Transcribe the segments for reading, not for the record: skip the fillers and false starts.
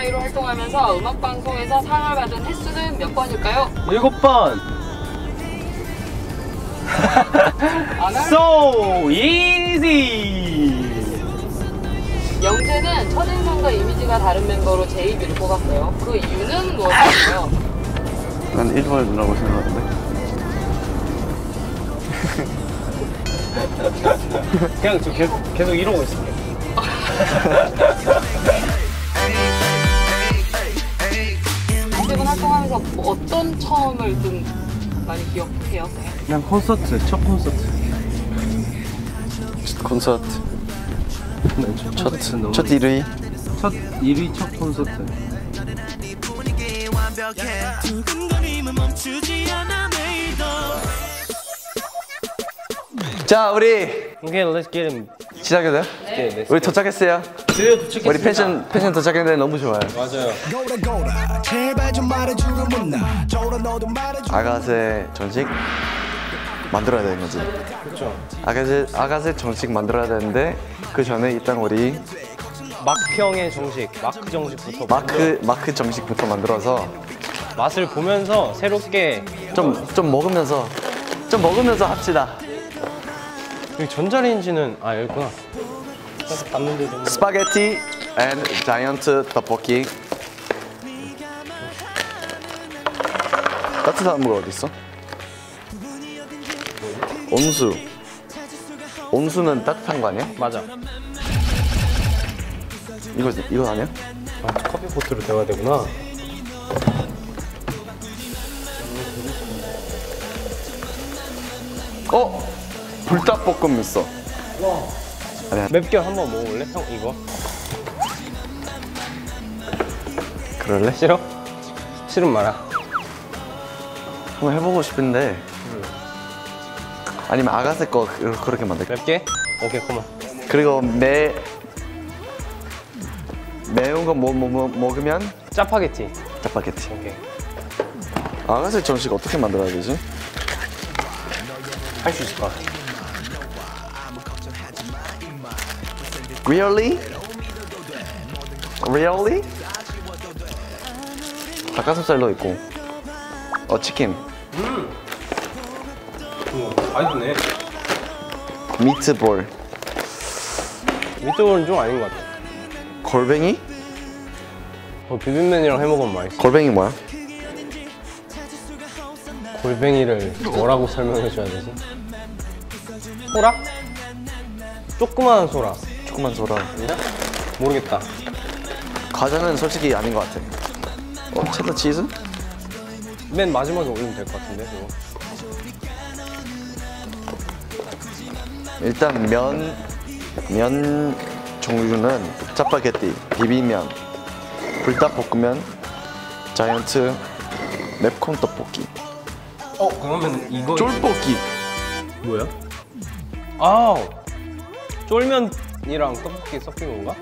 보이로 활동하면서 음악방송에서 상을 받은 횟수는 몇 번일까요? 7번. So easy. 영재는 첫인상과 이미지가 다른 멤버로 제이비를 뽑았어요. 그 이유는 무엇일까요? 난 1번이라고 생각하는데. 그냥 저 계속 이러고 있을게요. 세븐 활동하면서 어떤 처음을 좀 많이 기억해요? 그냥 콘서트, 첫 콘서트. 콘서트. 첫 1위. 첫 1위 첫 콘서트. 자, 우리 오케이, let's get him. 시작해도 돼요? 네. 우리 도착했어요. 드디어 도착했습니다. 우리 펜션 도착했는데 너무 좋아요. 맞아요. 아가새 전식 만들어야 되는 거지. 그렇죠. 아가새 정식 만들어야 되는데 그 전에 일단 우리 막형의 정식, 마크 정식부터 마크 정식부터 만들어서 맛을 보면서 새롭게 좀 먹으면서 합시다. 여기 전자레인지는 여기 있구나. 담는데 좀 스파게티 앤 자이언트 떡볶이. 따뜻한 물 어디 있어? 온수는 따뜻한 거 아니야? 맞아. 이거 아니야? 커피 포트로 데워야 되구나. 불닭볶음 있어. 아니야. 맵게 한번 먹어볼래? 형 이거 그럴래? 싫어? 싫은 말아. 한번 해보고 싶은데. 아니면 아가새 거 그렇게 만들까? 맵게? 오케이, 컴온. 그리고 매운 거 먹으면 짜파게티. 짜파게티. 오케이. 아가새 정식 어떻게 만들어야 되지? 할 수 있을 것 같아. Really? 닭가슴살도 있고. 치킨. 맛있네. 미트볼. 미트볼은 좀 아닌 것 같아. 골뱅이? 비빔면이랑 해먹으면 맛있어. 골뱅이 뭐야? 골뱅이를 뭐라고 설명해줘야 되지? 소라? 조그마한 소라. 조그만 소라. 모르겠다. 과자는 솔직히 아닌 것 같아. 체다 치즈? 맨 마지막에 올리면 될 것 같은데 그거. 일단 면 종류는 짜파게티, 비빔면, 불닭볶음면, 자이언트, 맵콘 떡볶이. 그러면 이거 쫄볶이. 뭐야? 쫄면이랑 떡볶이 섞인 건가?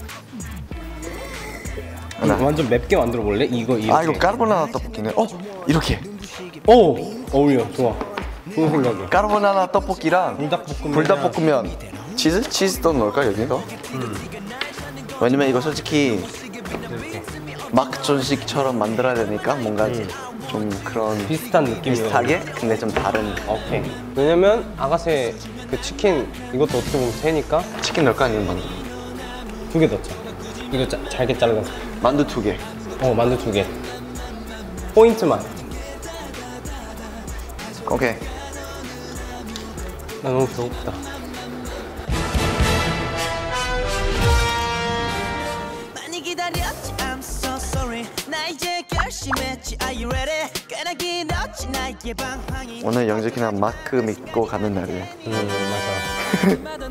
완전 맵게 만들어 볼래? 이거 이렇게. 이거 까르보나라 떡볶이네. 이렇게. 어울려. 좋아. 좋은 생각이야. 까르보나라 떡볶이랑 불닭볶음면. 치즈도 넣을까 여기? 왜냐면 이거 솔직히 막 전식처럼 만들어야 되니까 뭔가 좀 그런 비슷한 느낌. 비슷하게 근데 좀 다른. 오케이. 왜냐면 아가새 그 치킨 이것도 어떻게 보면 새니까 치킨 넣을까 아니면 만두? 2개 넣자. 이거 잘게 잘라서. 만두 2개. 만두 2개. 포인트만. 오케이. 나 너무 배고프다. 많이 기다렸지 I'm so sorry 나 이제 결심했지 Are you ready 꽤나 길었지 나의 방황이 오늘 영재키랑 마크 믿고 가는 날이에요. 맞아.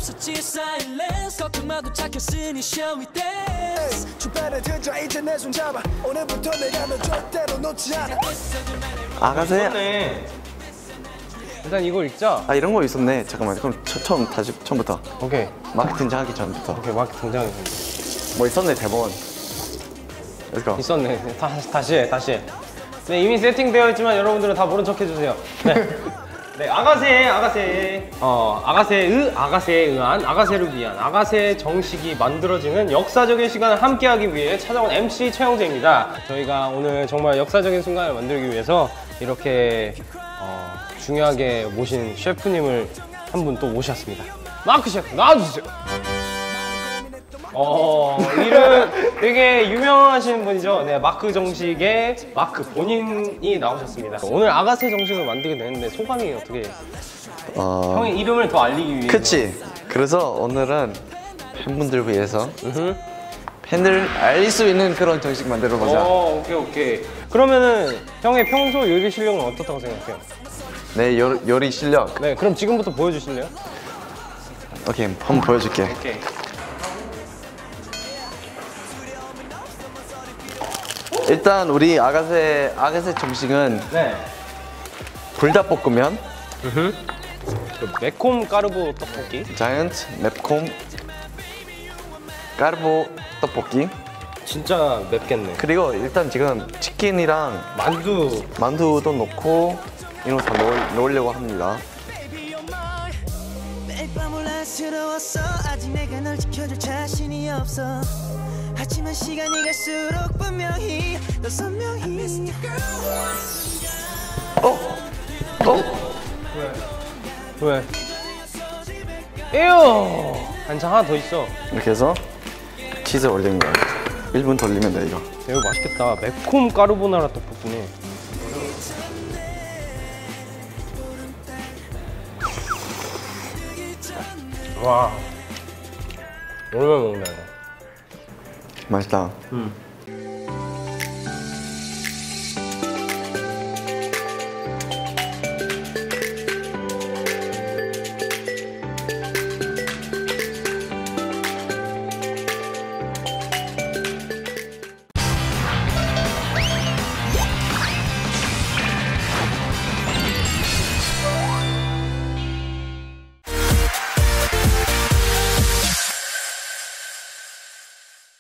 아가새? 일단 이거 읽자. 이런 거 있었네. 잠깐만. 그럼 처음부터. 오케이. 마크 등장하기 전부터. 오케이, 마크 등장해. 뭐 있었네, 대본. Let's go. 있었네. 다시 해. 네, 이미 세팅되어 있지만 여러분들은 다 모른 척 해주세요. 네. 네, 아가새에 의한, 아가새를 위한, 아가새 정식이 만들어지는 역사적인 시간을 함께하기 위해 찾아온 MC 최영재입니다. 저희가 오늘 정말 역사적인 순간을 만들기 위해서 이렇게 중요하게 모신 셰프님을 한 분 또 모셨습니다. 마크 셰프 나와주세요. 이름 되게 유명하신 분이죠. 네, 마크 정식의 마크 본인이 나오셨습니다. 오늘 아가새 정식을 만들게 되는데 소감이 어떻게? 형의 이름을 더 알리기 위해. 그치. 그래서 오늘은 팬분들 위해서 팬들 알릴 수 있는 그런 정식 만들어 보자. 오케이. 그러면은 형의 평소 요리 실력은 어떻다고 생각해요? 내 요리 실력. 네, 그럼 지금부터 보여주실래요? 오케이, 한번 보여줄게. 오케이. 일단 우리 아가새 정식은 네. 불닭볶음면, 그 매콤 까르보 떡볶이. 자이언트 맵콤 까르보 떡볶이. 진짜 맵겠네. 그리고 일단 지금 치킨이랑 만두도 넣고 이런 거 다 넣으려고 합니다. 매일 밤을 안쓰러웠어 아직 내가 널 지켜줄 자신이 없어 하지만 시간이 갈수록 분명히 더 선명히 왜? 에요! 한장 하나 더 있어. 이렇게 해서 치즈 올리는 거야. 1분 돌리면 돼 이거. 이거 맛있겠다. 매콤 까르보나라 떡볶이네. 와, 오랜만에 먹는다 이거. 맛있다.